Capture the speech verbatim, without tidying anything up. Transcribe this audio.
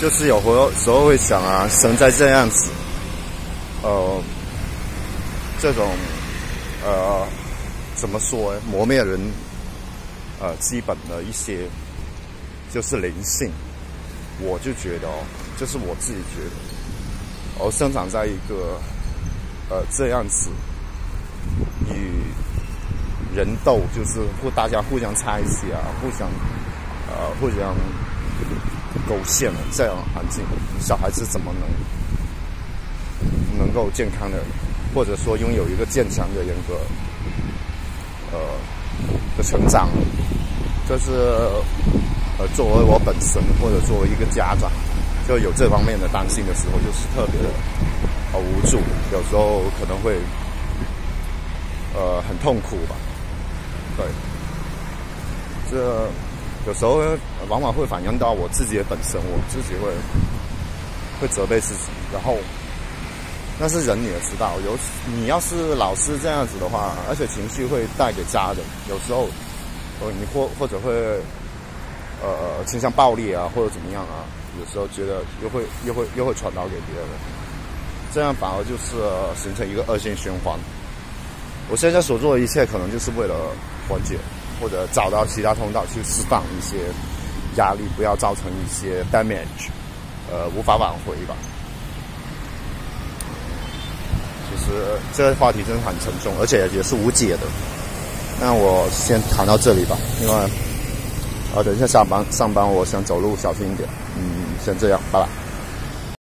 就是有时候会想啊，生在这样子，呃，这种呃怎么说呢？磨灭人呃基本的一些就是灵性，我就觉得哦，就是我自己觉得，我生长在一个呃这样子与人斗，就是互大家互相猜忌啊，互相呃互相勾陷的这样的环境，小孩子怎么能能够健康的，或者说拥有一个坚强的人格呃的成长？这是呃作为我本身或者作为一个家长，就有这方面的担心的时候，就是特别的呃无助，有时候可能会呃很痛苦吧。对，这有时候往往会反映到我自己的本身，我自己会会责备自己，然后但是人你也知道，有你要是老是这样子的话，而且情绪会带给家人，有时候呃你或或者会呃倾向暴力啊，或者怎么样啊，有时候觉得又会又会又会传导给别人，这样反而就是呃形成一个恶性循环。我现在所做的一切，可能就是为了缓解或者找到其他通道去释放一些压力，不要造成一些 damage， 呃无法挽回吧。其实这个话题真的很沉重，而且也是无解的。那我先谈到这里吧，因为呃等一下下班上班，我想走路小心一点。嗯，先这样，拜拜。